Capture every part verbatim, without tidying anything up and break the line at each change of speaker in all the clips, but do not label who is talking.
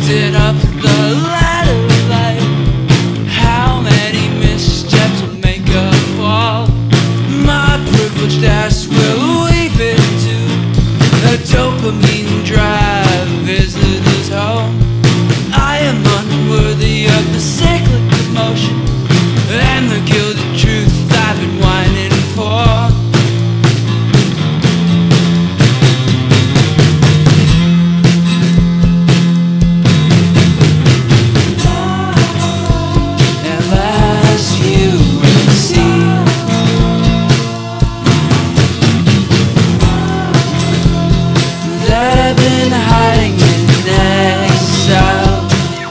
Lifting up the ladder of life, how many missteps will make a fall? My privileged ass will weave into a dopamine drive visitor's home. I am unworthy of the cyclic commotion and the gilded truth I've been whining for. Hiding in exile,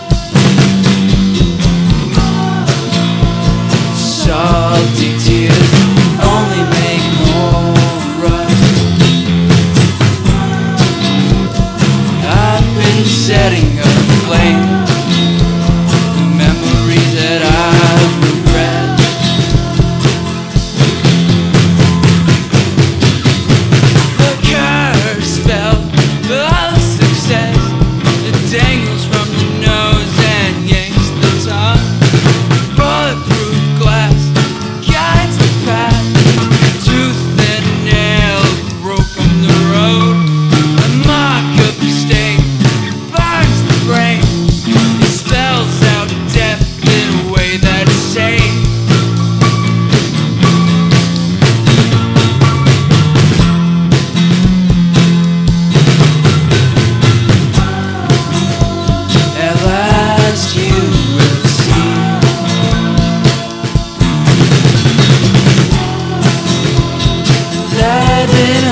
salty tears only make more rust. I've been setting aflame memories that I regret. The curse spell of success, it dangles from the nose and yanks the tongue. Bulletproof glass guides the path, tooth and nail broke from the road. A mark of disdain burns the brain, it spells out death in a way that's sane. I've been